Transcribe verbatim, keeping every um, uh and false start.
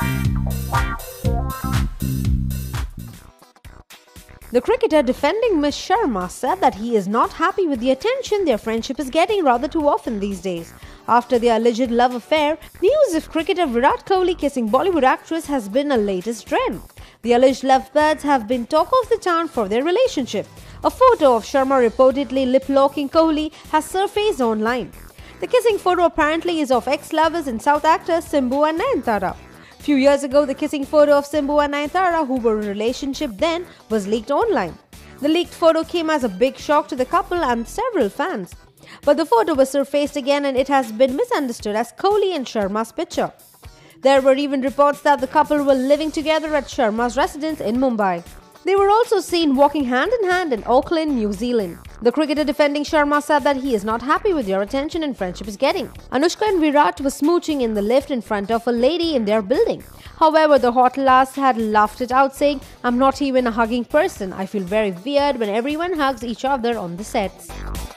The cricketer defending Miss Sharma said that he is not happy with the attention their friendship is getting rather too often these days. After their alleged love affair, news of cricketer Virat Kohli kissing Bollywood actress has been a latest trend. The alleged lovebirds have been talk of the town for their relationship. A photo of Sharma reportedly lip-locking Kohli has surfaced online. The kissing photo apparently is of ex-lovers and South actors Simbu and Nayantara. Few years ago, the kissing photo of Simbu and Nayantara, who were in a relationship then, was leaked online. The leaked photo came as a big shock to the couple and several fans. But the photo was surfaced again and it has been misunderstood as Kohli and Sharma's picture. There were even reports that the couple were living together at Sharma's residence in Mumbai. They were also seen walking hand in hand in Auckland, New Zealand. The cricketer defending Sharma said that he is not happy with your attention and friendship is getting. Anushka and Virat were smooching in the lift in front of a lady in their building. However, the hot lass had laughed it out, saying, "I'm not even a hugging person. I feel very weird when everyone hugs each other on the sets."